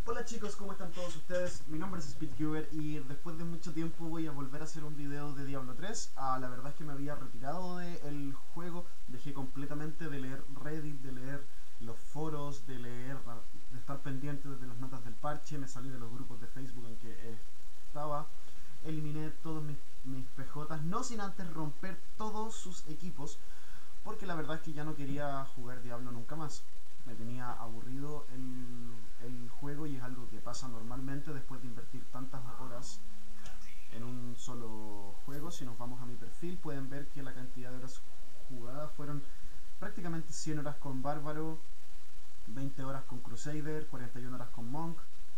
Hola chicos, ¿cómo están todos ustedes? Mi nombre es Speedcuber y después de mucho tiempo voy a volver a hacer un video de Diablo 3. La verdad es que me había retirado del juego, dejé completamente de leer Reddit, de leer los foros, de estar pendiente de las notas del parche, me salí de los grupos de Facebook en que estaba, eliminé todos mis PJs, no sin antes romper todos sus equipos, porque la verdad es que ya no quería jugar Diablo nunca más. Me tenía aburrido el juego y es algo que pasa normalmente después de invertir tantas horas en un solo juego. Si nos vamos a mi perfil pueden ver que la cantidad de horas jugadas fueron prácticamente 100 horas con Bárbaro, 20 horas con Crusader, 41 horas con Monk,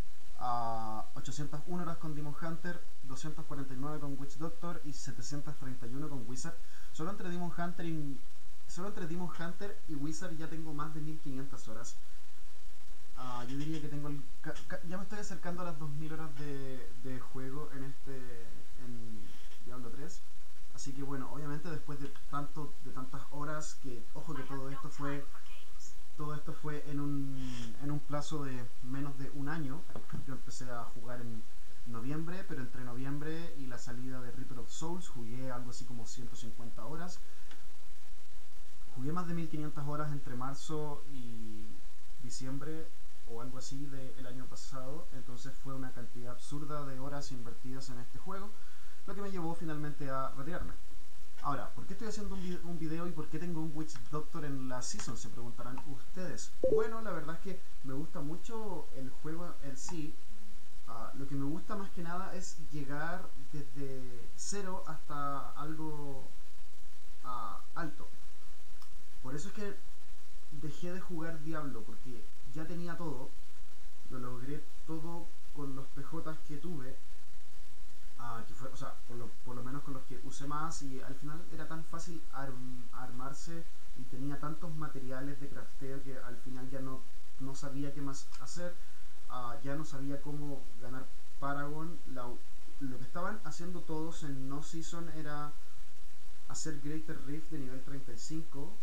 801 horas con Demon Hunter, 249 con Witch Doctor y 731 con Wizard. Solo entre Demon Hunter y Solo entre Demon Hunter y Wizard ya tengo más de 1500 horas. Yo diría que ya me estoy acercando a las 2000 horas de juego en Diablo 3. Así que bueno, obviamente después de tantas horas, que ojo que todo esto fue en un plazo de menos de un año. Yo empecé a jugar en noviembre, pero entre noviembre y la salida de Reaper of Souls jugué algo así como 150 horas. Jugué más de 1500 horas entre marzo y diciembre o algo así del año pasado, entonces fue una cantidad absurda de horas invertidas en este juego, lo que me llevó finalmente a retirarme. Ahora, ¿por qué estoy haciendo un video y por qué tengo un Witch Doctor en la Season? Se preguntarán ustedes. Bueno, la verdad es que me gusta mucho el juego en sí. Lo que me gusta más que nada es llegar desde cero hasta algo alto. Por eso es que dejé de jugar Diablo, porque ya tenía todo, lo logré todo con los PJs que tuve, o sea, por lo menos con los que usé más, y al final era tan fácil armarse y tenía tantos materiales de crafteo que al final ya no sabía qué más hacer. Ya no sabía cómo ganar Paragon. Lo que estaban haciendo todos en No Season era hacer Greater Rift de nivel 35.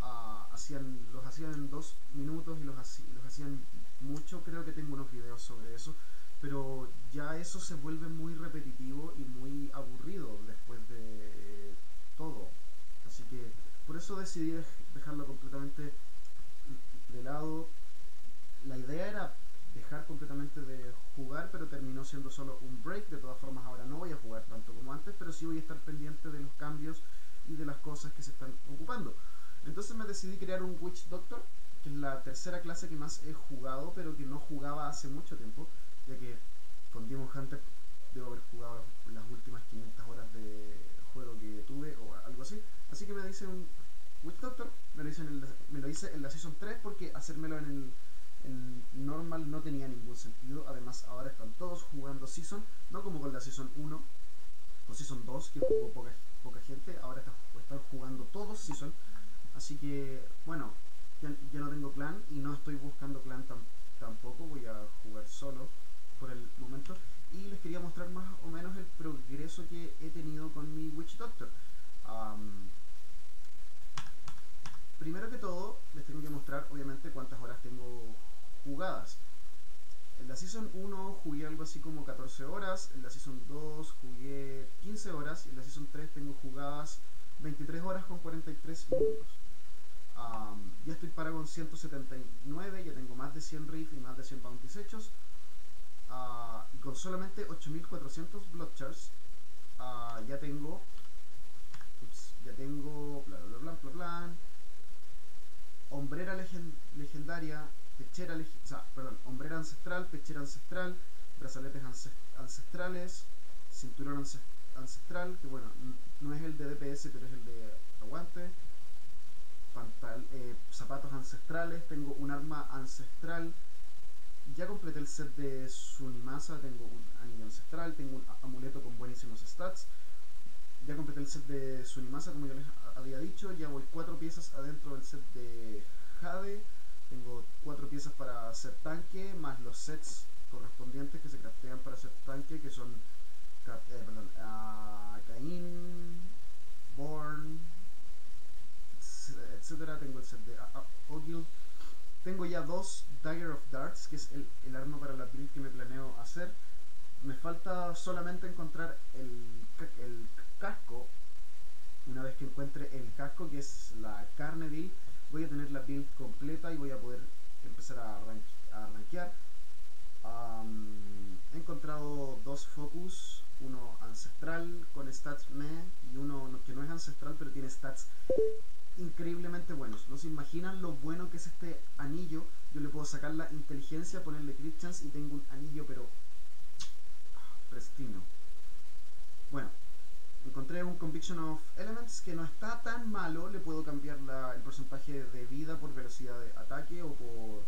Los hacían en 2 minutos y los hacían mucho. Creo que tengo unos videos sobre eso, pero ya eso se vuelve muy repetitivo y muy aburrido después de todo. Así que por eso decidí dejarlo completamente de lado. La idea era dejar completamente de jugar, pero terminó siendo solo un break. De todas formas, ahora no voy a jugar tanto como antes, pero sí voy a estar pendiente de los cambios y de las cosas que se están ocupando. Entonces me decidí crear un Witch Doctor, que es la tercera clase que más he jugado, pero que no jugaba hace mucho tiempo, ya que con Demon Hunter debo haber jugado las últimas 500 horas de juego que tuve o algo así. Así que me hice un Witch Doctor, me lo hice en la Season 3 porque hacérmelo en normal no tenía ningún sentido. Además ahora están todos jugando Season, no como con la Season 1 o Season 2 que jugó poca gente, ahora están jugando todos Season. Así que, bueno, ya no tengo clan y no estoy buscando clan tampoco, voy a jugar solo por el momento. Y les quería mostrar más o menos el progreso que he tenido con mi Witch Doctor. Primero que todo, les tengo que mostrar, obviamente, cuántas horas tengo jugadas. En la Season 1 jugué algo así como 14 horas, en la Season 2 jugué 15 horas y en la Season 3 tengo jugadas 23 horas con 43 minutos. Ya estoy Paragon 179, ya tengo más de 100 Rift y más de 100 Bounties hechos. Y con solamente 8400 Blood Charts, ya tengo... ya tengo... bla bla bla bla bla. Hombrera legendaria, hombrera ancestral, pechera ancestral, brazaletes ancestrales, cinturón ancestral, que bueno, no es el de DPS, pero es el de aguante. Zapatos ancestrales, tengo un arma ancestral, ya completé el set de Sunimasa, tengo un anillo ancestral, tengo un amuleto con buenísimos stats, ya completé el set de Sunimasa como yo les había dicho, ya voy 4 piezas adentro del set de Jade, tengo 4 piezas para hacer tanque, más los sets correspondientes que se craftean para hacer tanque, que son Cain, Born, etcétera. Tengo el set de Ogild. Tengo ya 2 Dagger of Darts, que es el arma para la que me planeo hacer. Me falta solamente encontrar el casco. Una vez que encuentre el casco, que es la Carneville, voy a tener la build completa y voy a poder empezar a rankear. He encontrado dos focus, uno ancestral con stats meh y uno que no es ancestral pero tiene stats increíblemente buenos. No se imaginan lo bueno que es este anillo. Yo le puedo sacar la inteligencia, ponerle crit chance y tengo un anillo pero pristino. Bueno, encontré un Conviction of Elements que no está tan malo. Le puedo cambiar el porcentaje de vida por velocidad de ataque o por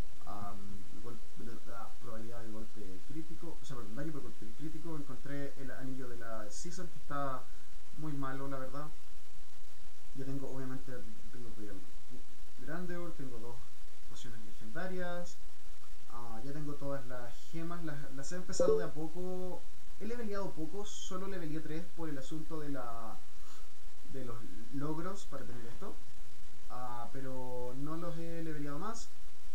probabilidad de golpe crítico, o sea, perdón, daño por golpe crítico. Encontré el anillo de la Season que está muy malo, la verdad. Yo tengo, obviamente, tengo Royal Grandeur, tengo dos pociones legendarias. Ya tengo todas las gemas, las he empezado de a poco. He leveleado poco, solo leveleé 3 por el asunto de los logros para tener esto. Pero no los he leveleado más.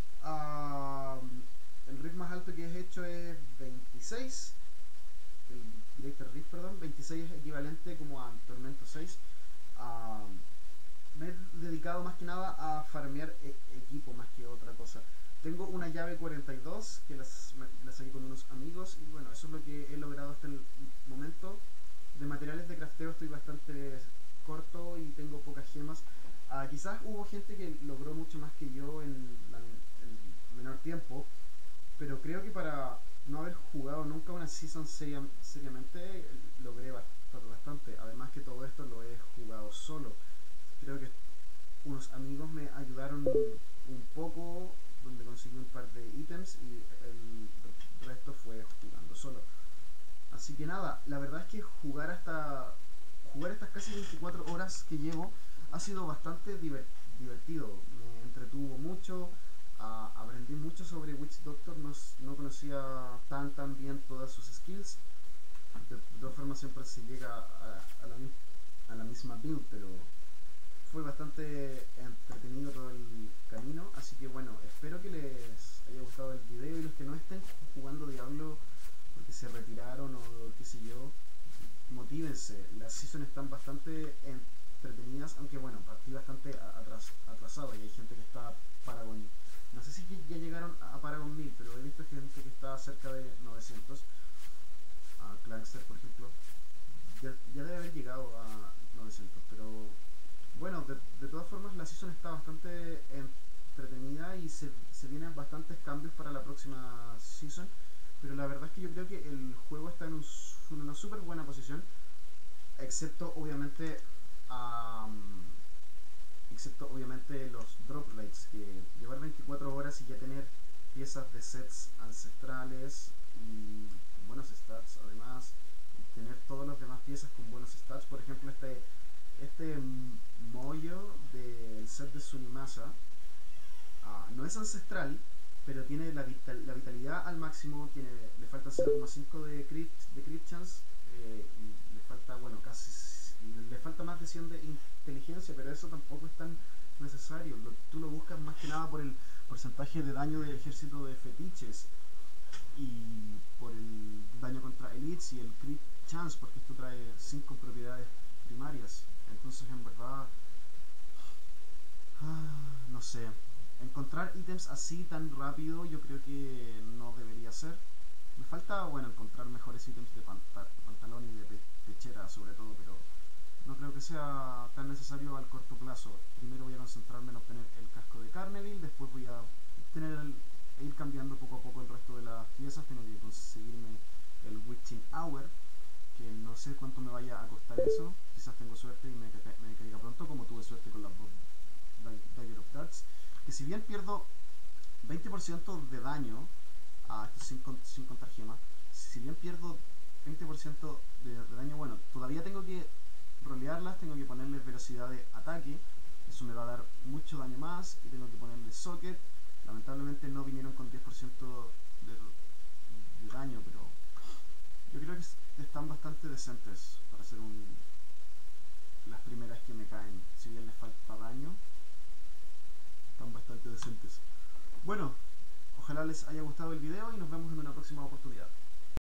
El riff más alto que he hecho es 26. El Director Riff, perdón. 26 es equivalente como a Tormento 6. Me he dedicado más que nada a farmear equipo más que otra cosa. Tengo una llave 42 que la saqué con unos amigos y bueno, eso es lo que he logrado hasta el momento. De materiales de crafteo estoy bastante corto y tengo pocas gemas. Quizás hubo gente que logró mucho más que yo en menor tiempo, pero creo que para no haber jugado nunca una season seriamente logré bastante. Además que todo esto lo he jugado solo. Creo que unos amigos me ayudaron un poco, donde conseguí un par de ítems y el resto fue jugando solo. Así que nada, la verdad es que jugar estas casi 24 horas que llevo ha sido bastante divertido. Me entretuvo mucho, aprendí mucho sobre Witch Doctor, no conocía tan bien todas sus skills. De todas formas siempre se llega a la misma build, pero fue bastante entretenido todo el camino. Así que bueno, espero que les haya gustado el video y los que no estén jugando Diablo porque se retiraron o qué sé yo, motívense. Las seasons están bastante entretenidas, aunque bueno, partí bastante atrasado y hay gente que está Paragon. No sé si ya llegaron a Paragon 1000, pero he visto gente que está cerca de 900. Clankster, por ejemplo, ya debe haber llegado a 900, pero bueno, de todas formas la season está bastante entretenida y se vienen bastantes cambios para la próxima season. Pero la verdad es que yo creo que el juego está en una súper buena posición, excepto obviamente los drop rates, que llevar 24 horas y ya tener piezas de sets ancestrales y con buenos stats además, y tener todas las demás piezas con buenos stats. Por ejemplo, este Moyo del set de Sunimasa no es ancestral, pero tiene la vitalidad al máximo, le falta 0,5 de crit chance, y le falta, bueno, le falta más de 100 de inteligencia, pero eso tampoco es tan necesario. Tú lo buscas más que nada por el porcentaje de daño del ejército de fetiches y por el daño contra elites y el crit chance, porque esto trae 5 propiedades primarias. Entonces en verdad no sé, encontrar ítems así tan rápido yo creo que no debería ser. Me falta, bueno, encontrar mejores ítems de pantalón y de pechera sobre todo, pero no creo que sea tan necesario al corto plazo. Primero voy a concentrarme en obtener el casco de Carneville, después voy a ir cambiando poco a poco el resto de las piezas. Tengo que conseguirme el Witching Hour, que no sé cuánto me vaya a costar eso. Quizás tengo suerte y me caiga pronto, como tuve suerte con las Dagger of Darts, que si bien pierdo 20% de daño, sin contar gemas, si bien pierdo 20% de daño, bueno, todavía tengo que rolearlas, tengo que ponerles velocidad de ataque, eso me va a dar mucho daño más, y tengo que ponerle socket. Lamentablemente no vinieron con 10% de daño, pero yo creo que están bastante decentes para ser las primeras que me caen. Si bien les falta daño, están bastante decentes. Bueno, ojalá les haya gustado el video y nos vemos en una